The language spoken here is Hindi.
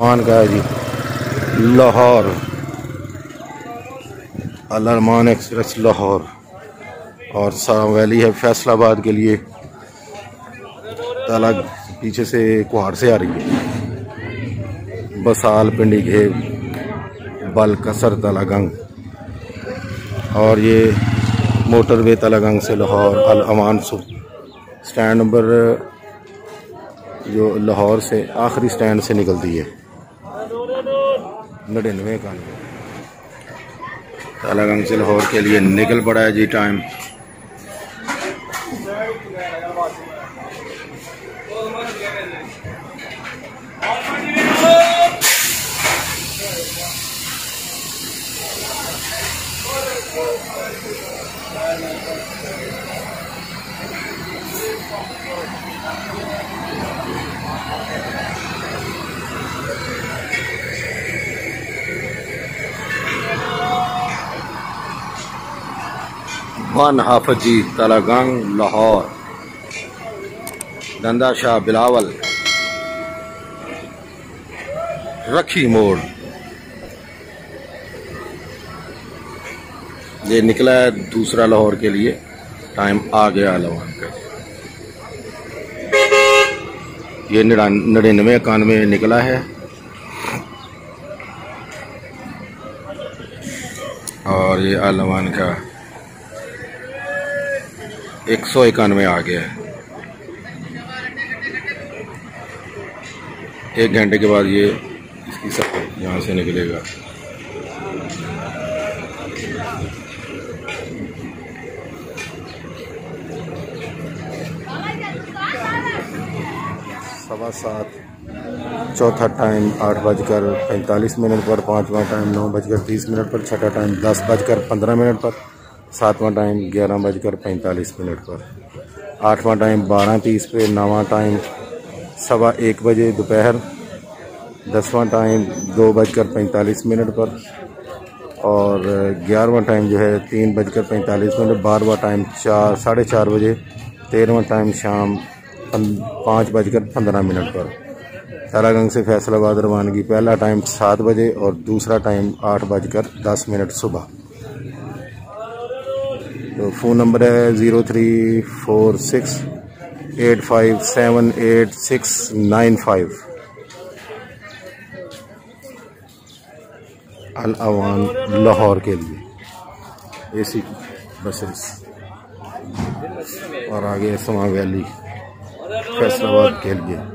मान का है जी लाहौर, अल अरमान एक्सप्रेस लाहौर, और सारा वैली है फैसलाबाद के लिए। ताला पीछे से कुहाड़ से आ रही है, बसाल, पिंडी घेव, बल, कसर, तलागंग, और ये मोटरवे तलागंग से लाहौर अल अमान स्टैंड नंबर जो लाहौर से आखिरी स्टैंड से निकलती है 99 का तलागंग से लाहौर के लिए निकल पड़ा है जी टाइम। वन हाफजी तलागंग लाहौर, दंदा शाह बिलावल, रखी मोड़। ये निकला है दूसरा लाहौर के लिए, टाइम आ गया लवान का। ये 99-91 निकला है, और ये अलवान का 191 आ गया है। 1 घंटे के बाद ये इसकी सफर यहाँ से निकलेगा। सवा 7, चौथा टाइम 8:45 पर, पाँचवा टाइम 9:30 पर, छठा टाइम 10:15 पर, सातवां टाइम 11:45 पर, आठवां टाइम 12:30 पे, नौवां टाइम 1:15 बजे दोपहर, 10वां टाइम 2:45 पर, और 11वां टाइम जो है 3:45, 12वां टाइम 4:30 बजे, 13वां टाइम शाम 5:15 पर। तलागंग से फैसलाबाद रवानगी, पहला टाइम 7 बजे और दूसरा टाइम 8:10 सुबह। तो फ़ोन नंबर है 034685789695, अल अवान लाहौर के लिए AC बसेस, और आगे समा वैली फैसलाबाद के लिए।